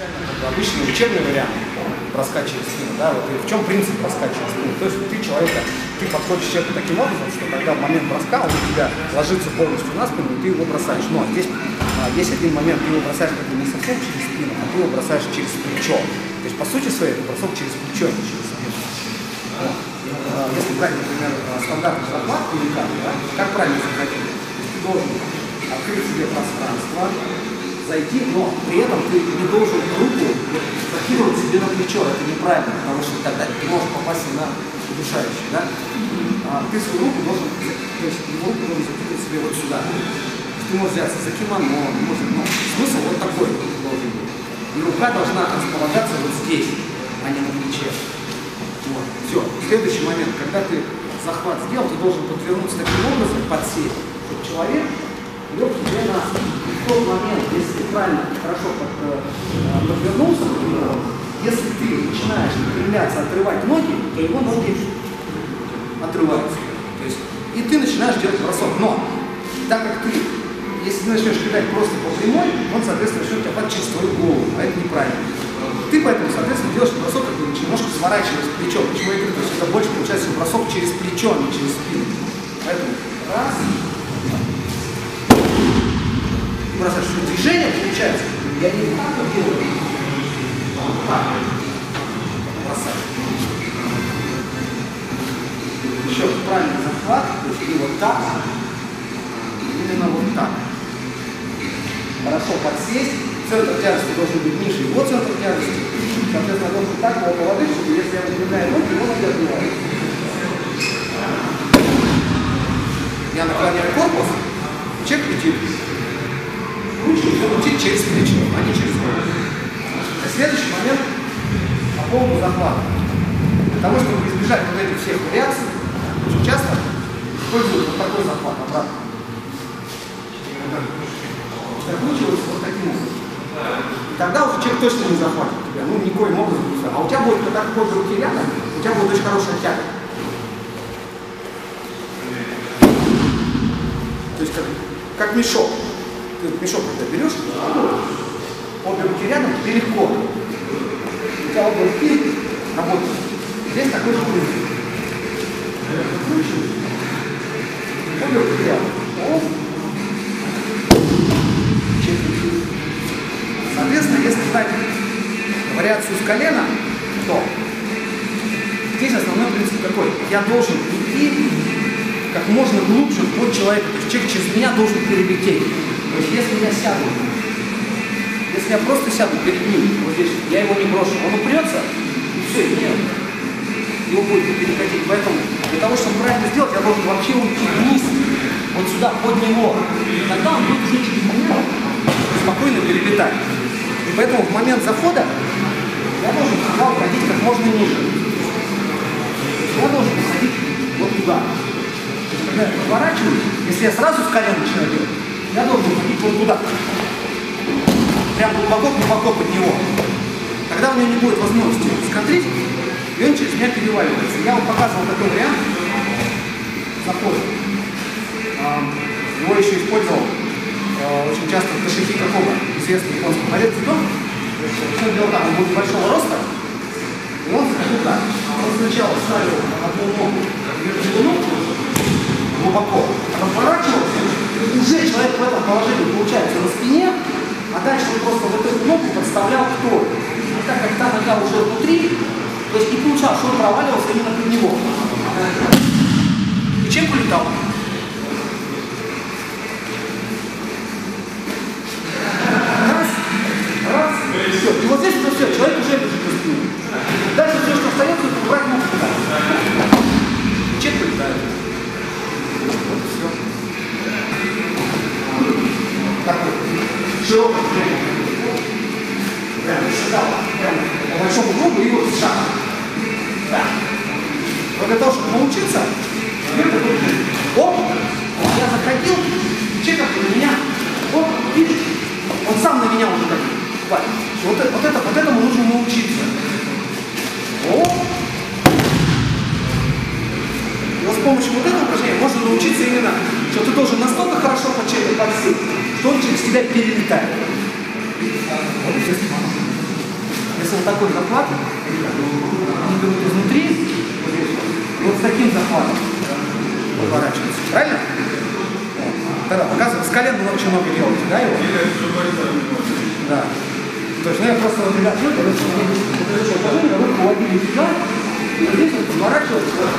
Обычный учебный вариант броска через спину, да, вот и в чем принцип броска через спину? То есть ты подходишь к человеку таким образом, что когда в момент броска он у тебя ложится полностью на спину, и ты его бросаешь. Но здесь есть один момент, ты его бросаешь как бы не совсем через спину, а ты его бросаешь через плечо. То есть по сути своей это бросок через плечо, а не через спину. Вот. Если брать, например, стандартный захват или как правильно захватить? Ты должен открыть себе пространство, зайти, но при этом ты не должен руку закидывать себе на плечо. Это неправильно, потому что тогда ты можешь попасть на удушающий, да? Ты свою руку должен, то есть его руку должен закидывать себе вот сюда. Ты можешь взяться за кимоно, смысл вот такой должен быть. И рука должна располагаться вот здесь, а не на плече. Вот. Все. Следующий момент, когда ты захват сделал, ты должен подвернуться таким образом, подсесть, чтобы человек лег тебе на спину. В тот момент, если ты правильно, хорошо подвернулся, если ты начинаешь напрямляться, отрывать ноги, то его ноги отрываются. То есть, и ты начинаешь делать бросок. Но, так как ты, если ты начнешь кидать просто по прямой, он, соответственно, начнет тебя падать через твою голову, а это неправильно. Ты поэтому, соответственно, делаешь бросок, как бы немножко сворачиваешь плечо. Почему я говорю, то есть это больше получается бросок через плечо, а не через спину. Поэтому раз. Бросаешь, что движение получается. Я не так делаю. Вот так. Бросаю. Еще правильный захват. То есть и вот так. Именно вот так. Хорошо подсесть. Центр тяжести должен быть ниже его центр тяжести. Соответственно, я должен так его положить, чтобы если я выдвигаю ноги, его ноги отбивают. Я наклоняю корпус, человек летит. Ручки летит через плечо, а не через голову. Следующий момент по поводу захвата. Для того, чтобы избежать вот этих всех вариаций, очень часто используют вот такой захват обратно. Закручивается вот таким образом. И тогда уже человек точно не захватит тебя, ну никоим образом не захватит. А у тебя будет, когда ты ходишь руки рядом, у тебя будет очень хорошая тяга. То есть как мешок. Ты мешок когда берешь, обе руки рядом, тебе легко. У тебя обе руки работают. Здесь такой же принцип. Обе руки рядом. Соответственно, если брать вариацию с колена, то здесь основной принцип какой? Я должен идти как можно глубже под человека. То есть человек через меня должен перелететь. То есть если я сяду, если я просто сяду перед ним, вот здесь, я его не брошу, он упрется, и все, нет. Его будет перекатить. Поэтому для того, чтобы правильно сделать, я должен вообще уйти вниз, вот сюда, под него. Тогда он будет уже через меня спокойно перелетать. И поэтому в момент захода я должен всегда уходить как можно ниже. Я должен уходить вот туда. Когда я поворачиваюсь, если я сразу с колена начинаю делать, я должен уходить вот туда. Прям глубоко под него. Тогда у него не будет возможности сконтрить, и он через меня переваливается. Я вам показывал такой вариант захода. Его еще использовал очень часто Ташихико Коба, известный японский борец дзюдо. Все дело так, он был большого роста, и он заходил так. Он сначала ставил одну ногу между ног глубоко, разворачивался, и уже человек в этом положении получается на спине, а дальше он просто вот эту ногу подставлял к тору. И так как та нога уже внутри, то есть и получалось, что он проваливался именно под него. И человек улетал. Раз, и все. И вот здесь уже все, человек уже лежит на спине. Дальше все, что остается, это убрать ногу туда. Человек улетает. Вот и все. Такой широкий прям шагал, прям по большому кругу и вот шаг. Да. Но для того, чтобы научиться, оп, я заходил, человек на меня, оп, видишь, он сам на меня уже так. Вот этому нужно научиться. Оп. И вот с помощью вот этого упражнения можно научиться именно, что ты должен настолько хорошо под человека подсесть, что он через тебя перелетает. Вот и все. если вот такой захват, они берут изнутри, вот с таким захватом поворачиваются. Правильно? Тогда показываю, с колен было очень много делать, да, его? Да. То есть, ну я просто вот ребят, руку ловили сюда, и вот здесь вот поворачиваются.